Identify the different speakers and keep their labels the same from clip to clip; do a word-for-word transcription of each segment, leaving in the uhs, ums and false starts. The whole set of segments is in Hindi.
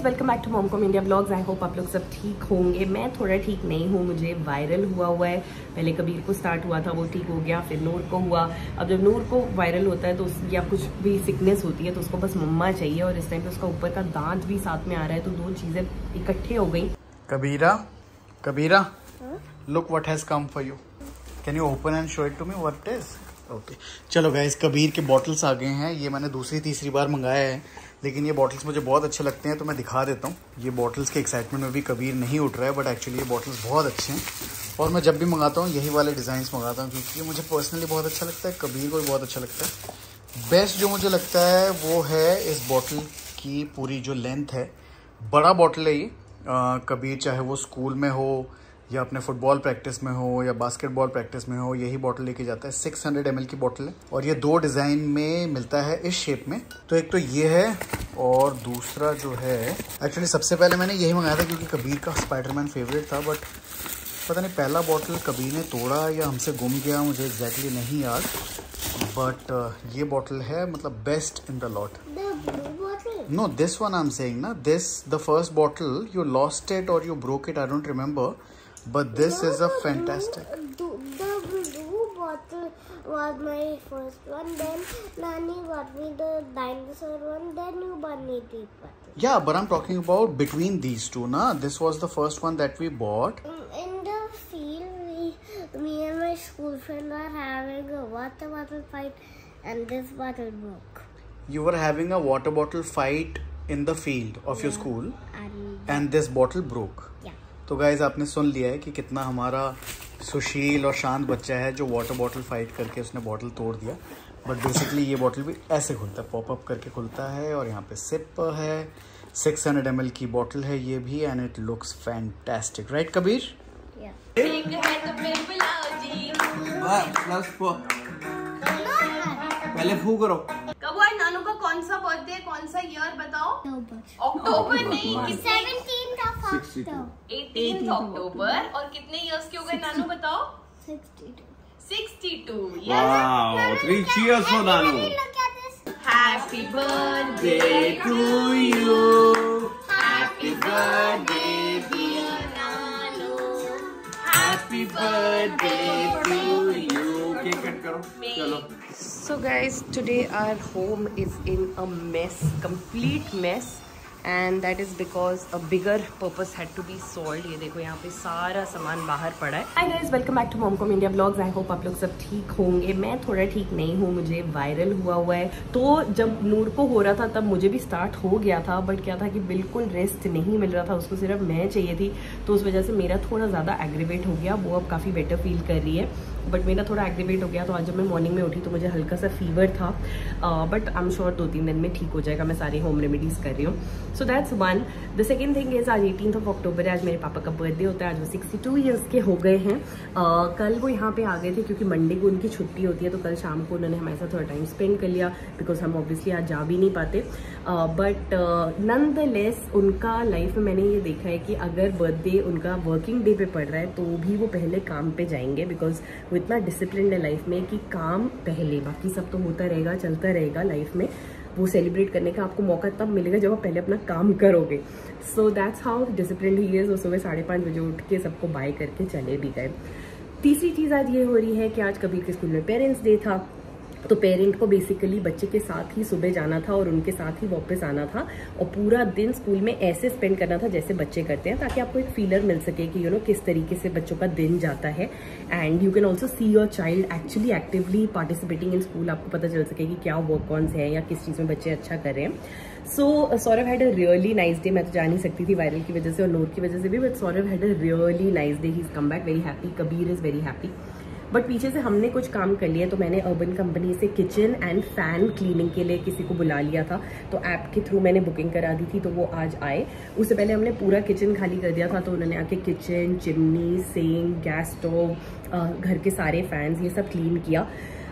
Speaker 1: Welcome back to Momcom India blogs. I hope आप लोग सब ठीक होंगे। मैं थोड़ा ठीक नहीं हूँ, मुझे वायरल हुआ हुआ है। पहले कबीर को स्टार्ट हुआ था, वो ठीक हो गया, फिर नूर को हुआ। अब जब नूर को वायरल होता है तो या कुछ भी सिकनेस होती है तो उसको बस मम्मा चाहिए, और इस टाइम पे उसका ऊपर का दांत भी साथ में आ रहा है, तो दो चीजें इकट्ठे हो गई।
Speaker 2: Kabira, Kabira, look what has come for you. Can you open and show it to me what is? Okay, चलो गाइस, कबीर के बॉटल्स आ गए हैं। ये मैंने दूसरी तीसरी बार मंगाया है, लेकिन ये बॉटल्स मुझे बहुत अच्छे लगते हैं तो मैं दिखा देता हूँ। ये बॉटल्स के एक्साइटमेंट में भी कबीर नहीं उठ रहा है, बट एक्चुअली ये बॉटल्स बहुत अच्छे हैं और मैं जब भी मंगाता हूँ यही वाले डिज़ाइंस मंगाता हूँ, क्योंकि ये मुझे पर्सनली बहुत अच्छा लगता है, कबीर को भी बहुत अच्छा लगता है। बेस्ट जो मुझे लगता है वो है इस बॉटल की पूरी जो लेंथ है। बड़ा बॉटल है ये। आ, कबीर चाहे वो स्कूल में हो या अपने फुटबॉल प्रैक्टिस में हो या बास्केटबॉल प्रैक्टिस में हो, यही बॉटल लेके जाता है। सिक्स हंड्रेड एम एल की बॉटल है और ये दो डिज़ाइन में मिलता है इस शेप में। तो एक तो ये है और दूसरा जो है, एक्चुअली सबसे पहले मैंने यही मंगाया था क्योंकि कबीर का स्पाइडरमैन फेवरेट था, बट पता नहीं पहला बॉटल कबीर ने तोड़ा या हमसे गुम गया, मुझे एग्जैक्टली नहीं याद। बट uh, ये बॉटल है मतलब best in the lot. No, this one I'm saying, na. This, the first bottle, you lost it or you broke it, I don't remember. But this no, is a fantastic.
Speaker 3: The, the blue bottle was my first one. Then Nani bought me the dinosaur one. Then you bought me the bottle.
Speaker 2: Yeah, but I'm talking about between these two, na. This was the first one that we bought.
Speaker 3: In the field, we, me and my school friend were having a water bottle fight, and this bottle broke.
Speaker 2: You were having a water bottle fight in the field of yeah. your school, and, and this bottle broke.
Speaker 3: Yeah.
Speaker 2: तो गाइज आपने सुन लिया है कि कितना हमारा सुशील और शांत बच्चा है जो वाटर बॉटल फाइट करके उसने बॉटल तोड़ दिया। बट बेसिकली ये बॉटल भी ऐसे खुलता है, पॉप अप करके खुलता है और यहाँ पे सिप है। सिक्स हंड्रेड एम एल की बॉटल है ये भी, and it looks fantastic, right Kabir?
Speaker 4: पहले फू करो।
Speaker 1: कब आज नानू का कौन सा बर्थडे, कौन सा ईयर बताओ? अक्टूबर नहीं,
Speaker 3: seventeenth of October,
Speaker 1: eighteenth October. और कितने इयर्स के हो गए नानू बताओ?
Speaker 3: Sixty two.
Speaker 1: Sixty two.
Speaker 4: Wow, three cheers for Nanu.
Speaker 1: Happy birthday
Speaker 4: to you,
Speaker 1: happy birthday dear Nanu,
Speaker 4: happy birthday to you. Cake cut करो, चलो।
Speaker 1: So guys, today our home is in a mess, complete mess, and that is because a bigger purpose had to be solved. ये देखो यहाँ पे सारा सामान बाहर पड़ा है। Hi guys, welcome back to Momcom India blogs. I hope आप लोग सब ठीक होंगे। मैं थोड़ा ठीक नहीं हूँ, मुझे वायरल हुआ हुआ है। तो जब नूर को हो रहा था तब मुझे भी स्टार्ट हो गया था, बट क्या था कि बिल्कुल रेस्ट नहीं मिल रहा था, उसको सिर्फ मैं चाहिए थी, तो उस वजह से मेरा थोड़ा ज़्यादा एग्रीवेट हो गया। वो अब काफ़ी बेटर फील कर रही है, बट मेरा थोड़ा एग्रीवेट हो गया। तो आज जब मैं मॉर्निंग में उठी तो मुझे हल्का सा फीवर था, बट आई एम श्योर दो तीन दिन में ठीक हो जाएगा। मैं सारी होम रेमेडीज कर रही हूँ। So that's one. The second thing is आज एटीन्थ ऑफ अक्टूबर है, आज मेरे पापा का बर्थडे होता है। आज वो सिक्सटी टू ईयर्स के हो गए हैं। uh, कल वो यहाँ पे आ गए थे क्योंकि मंडे को उनकी छुट्टी होती है, तो कल शाम को उन्होंने हमारे साथ थोड़ा टाइम स्पेंड कर लिया, बिकॉज हम ऑब्वियसली आज जा भी नहीं पाते। बट नन द लेस उनका लाइफ में मैंने ये देखा है कि अगर बर्थडे उनका वर्किंग डे पे पड़ रहा है तो भी वो पहले काम पे जाएंगे, बिकॉज वो इतना डिसिप्लिन है लाइफ में कि काम पहले, बाकी सब तो होता रहेगा, चलता रहेगा लाइफ में। वो सेलिब्रेट करने का आपको मौका तब मिलेगा जब आप पहले अपना काम करोगे। So that's how discipline he is. वो सुबह साढ़े पाँच बजे उठ के सबको बाय करके चले भी गए। तीसरी चीज़ आज ये हो रही है कि आज कबीर के स्कूल में पेरेंट्स डे था, तो पेरेंट को बेसिकली बच्चे के साथ ही सुबह जाना था और उनके साथ ही वापस आना था, और पूरा दिन स्कूल में ऐसे स्पेंड करना था जैसे बच्चे करते हैं, ताकि आपको एक फीलर मिल सके कि यू नो किस तरीके से बच्चों का दिन जाता है। And you can also see your child actually actively participating in school. आपको पता चल सके कि क्या वर्क कौन से हैं या किस चीज़ में बच्चे अच्छा कर रहे हैं। So Saurabh had a really nice day. मैं तो जा नहीं सकती थी वायरल की वजह से और नोट की वजह से भी, but Saurabh had a really nice day. He is come back very happy. Kabir is very happy. But पीछे से हमने कुछ काम कर लिया, तो मैंने अर्बन कंपनी से किचन एंड फैन क्लीनिंग के लिए किसी को बुला लिया था, तो ऐप के थ्रू मैंने बुकिंग करा दी थी, तो वो आज आए। उससे पहले हमने पूरा किचन खाली कर दिया था, तो उन्होंने आके kitchen, chimney, sink, gas stove, घर के सारे फैंस, ये सब क्लीन किया।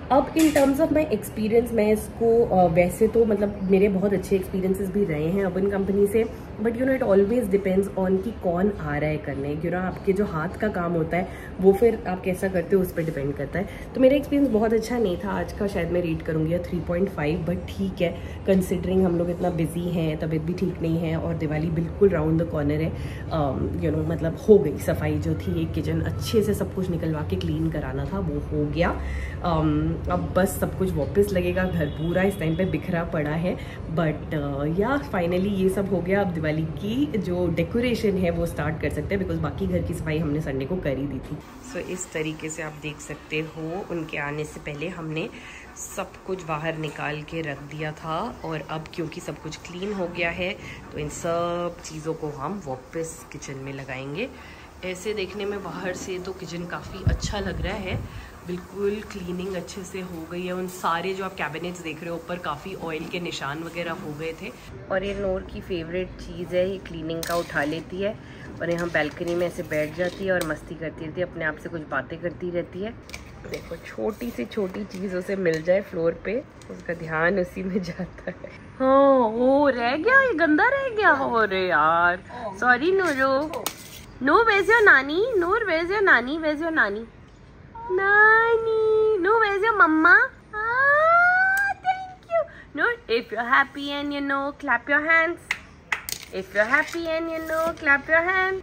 Speaker 1: अब in terms of my experience, मैं इसको uh, वैसे तो मतलब मेरे बहुत अच्छे एक्सपीरियंसेस भी रहे हैं अपन कंपनी से, but you know it always depends on कि कौन आ रहा है करने, यू नो आपके जो हाथ का काम होता है वो फिर आप कैसा करते हो उस पर डिपेंड करता है। तो मेरा एक्सपीरियंस बहुत अच्छा नहीं था, आज का शायद मैं रीड करूँगी थ्री पॉइंट फाइव, बट ठीक है कंसिडरिंग हम लोग इतना बिजी हैं, तबीयत भी ठीक नहीं है और दिवाली बिल्कुल राउंड द कॉर्नर है। यू नो मतलब हो गई सफाई जो थी, एक किचन अच्छे से सब कुछ निकलवा के क्लीन कराना था वो हो गया। um, अब बस सब कुछ वापस लगेगा, घर पूरा इस टाइम पे बिखरा पड़ा है, बट या फाइनली ये सब हो गया। अब दिवाली की जो डेकोरेशन है वो स्टार्ट कर सकते हैं, बिकॉज बाकी घर की सफाई हमने संडे को कर ही दी थी। सो so, इस तरीके से आप देख सकते हो उनके आने से पहले हमने सब कुछ बाहर निकाल के रख दिया था, और अब क्योंकि सब कुछ क्लीन हो गया है तो इन सब चीज़ों को हम वापस किचन में लगाएंगे। ऐसे देखने में बाहर से तो किचन काफ़ी अच्छा लग रहा है, बिल्कुल क्लीनिंग अच्छे से हो गई है। उन सारे जो आप कैबिनेट्स देख रहे हो ऊपर काफ़ी ऑयल के निशान वगैरह हो गए थे। और ये नूर की फेवरेट चीज़ है, ये क्लीनिंग का उठा लेती है और यहाँ बैल्कनी में ऐसे बैठ जाती है और मस्ती करती रहती है, अपने आप से कुछ बातें करती रहती है। देखो छोटी से छोटी चीज़ उसे मिल जाए फ्लोर पे, उसका ध्यान उसी में जाता है। हाँ वो रह गया, ये गंदा रह गया। अरे यार sorry neuro. Noor where's your नानी? नूर where's your नानी? Where's your नानी? Nani. Noor, where's your mama? Ah, thank you. Noor, if you're happy and you know, clap your hands. If you're happy and you know, clap your hands.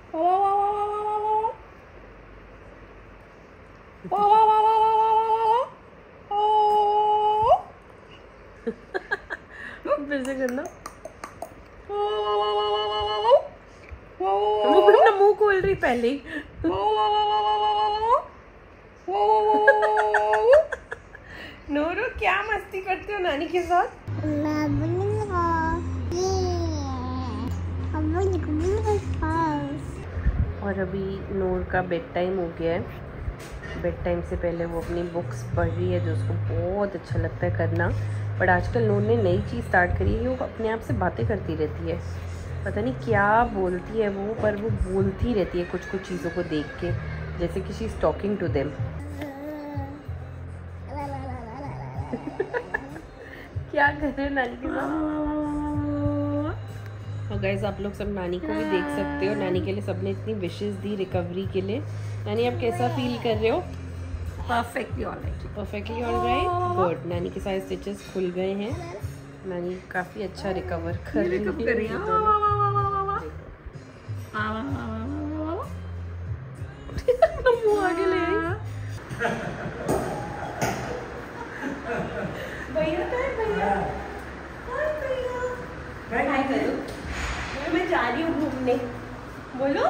Speaker 1: फिर से करना। वो अपना मुंह खोल रही पहले ही। नूरू क्या मस्ती करते हो नानी के साथ? और अभी नूर का बेड टाइम हो गया है। बेड टाइम से पहले वो अपनी बुक्स पढ़ रही है जो उसको बहुत अच्छा लगता है करना। बट आजकल नूर ने नई चीज़ स्टार्ट करी है, वो अपने आप से बातें करती रहती है। पता नहीं क्या बोलती है वो, पर वो बोलती रहती है कुछ कुछ चीज़ों को देख के, जैसे कि she is talking to them. क्या कर रहे हैं नानी के साथ? और गाइस आप लोग सब नानी को भी देख सकते हो, नानी के लिए सबने इतनी विशेस दी रिकवरी के लिए। नानी आप कैसा फील कर रहे हो?
Speaker 5: Perfectly alright.
Speaker 1: Perfectly alright, good. नानी के सारे स्टिचेस खुल गए हैं, नानी काफ़ी अच्छा रिकवर कर रही है। मुँह आगे ले भैया भैया हाय करो, मैं जा रही हूँ घूमने, बोलो।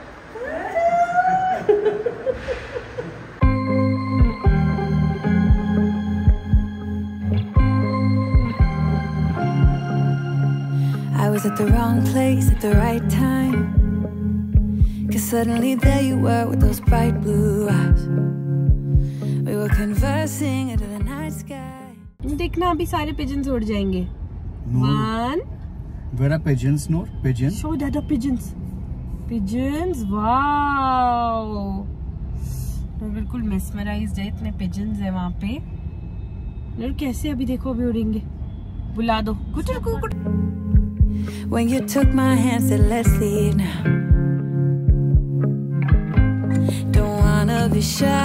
Speaker 6: I was at the wrong place at the right time, 'cause suddenly there you were with those bright blue eyes. We were conversing into the night sky.
Speaker 1: देखना अभी सारे पिजन्स उड़ जाएंगे। One.
Speaker 2: Where are pigeons, Noor? Pigeons?
Speaker 1: Show that the pigeons. Pigeons, wow. मैं बिल्कुल mesmerized है, इतने pigeons है वहाँ पे। नूर कैसे अभी देखो अभी उड़ेंगे, बुला दो। कुटर कुटर।
Speaker 6: When you took my hand, said let's leave now. Don't wanna be shy.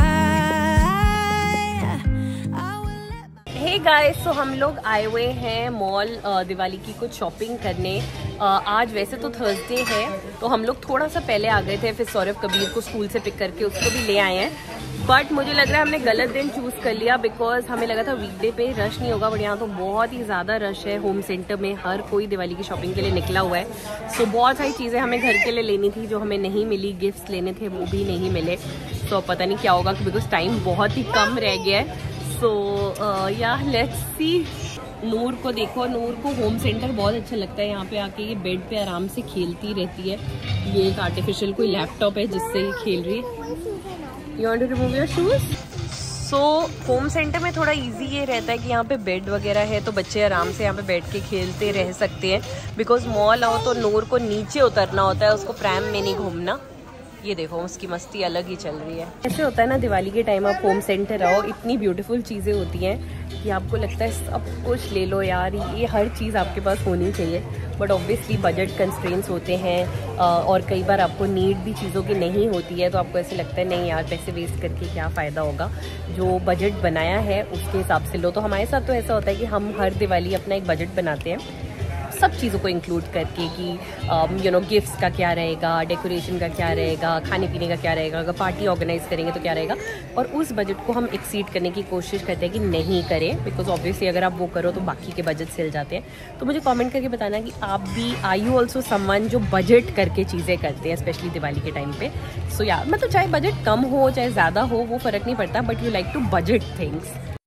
Speaker 1: Hey guys, so हम लोग आए हुए हैं मॉल दिवाली की कुछ शॉपिंग करने। uh, आज वैसे तो थर्सडे है तो हम लोग थोड़ा सा पहले आ गए थे, फिर सौरभ कबीर को स्कूल से पिक करके उसको भी ले आए हैं। बट मुझे लग रहा है हमने गलत दिन चूज़ कर लिया, बिकॉज हमें लगा था वीकडे पे रश नहीं होगा, बट यहाँ तो बहुत ही ज़्यादा रश है। होम सेंटर में हर कोई दिवाली की शॉपिंग के लिए निकला हुआ है। सो so, बहुत सारी चीज़ें हमें घर के लिए लेनी थी जो हमें नहीं मिली, गिफ्ट्स लेने थे वो भी नहीं मिले। सो so, पता नहीं क्या होगा, बिकॉज टाइम बहुत ही कम रह गया है। सो या लेट्स सी। नूर को देखो, नूर को होम सेंटर बहुत अच्छा लगता है। यहाँ पे आके ये बेड पे आराम से खेलती रहती है। ये एक आर्टिफिशियल कोई लैपटॉप है जिससे ये खेल रही है। You want to remove your shoes? So Home Centre में थोड़ा इजी ये रहता है कि यहाँ पे बेड वगैरह है तो बच्चे आराम से यहाँ पे बैठ के खेलते रह सकते हैं। बिकॉज मॉल आओ तो नूर को नीचे उतरना होता है, उसको प्रैम में नहीं घूमना। ये देखो उसकी मस्ती अलग ही चल रही है। ऐसे होता है ना दिवाली के टाइम आप होम सेंटर आओ, इतनी ब्यूटीफुल चीज़ें होती हैं कि आपको लगता है सब कुछ ले लो यार, ये हर चीज़ आपके पास होनी चाहिए। बट ऑब्वियसली बजट कंस्ट्रेंट्स होते हैं और कई बार आपको नीड भी चीज़ों की नहीं होती है, तो आपको ऐसे लगता है नहीं यार पैसे वेस्ट करके क्या फ़ायदा होगा, जो बजट बनाया है उसके हिसाब से लो। तो हमारे साथ तो ऐसा होता है कि हम हर दिवाली अपना एक बजट बनाते हैं सब चीज़ों को इंक्लूड करके कि यू नो गिफ्ट्स का क्या रहेगा, डेकोरेशन का क्या रहेगा, खाने पीने का क्या रहेगा, अगर पार्टी ऑर्गेनाइज करेंगे तो क्या रहेगा, और उस बजट को हम एक्सीड करने की कोशिश करते हैं कि नहीं करें, बिकॉज ऑब्वियसली अगर आप वो करो तो बाकी के बजट से हिल जाते हैं। तो मुझे कमेंट करके बताना कि आप भी आर यू ऑल्सो समवन जो बजट करके चीज़ें करते हैं स्पेशली दिवाली के टाइम पे। सो so, यार मतलब चाहे बजट कम हो चाहे ज़्यादा हो वो फ़र्क नहीं पड़ता, but you like to budget things.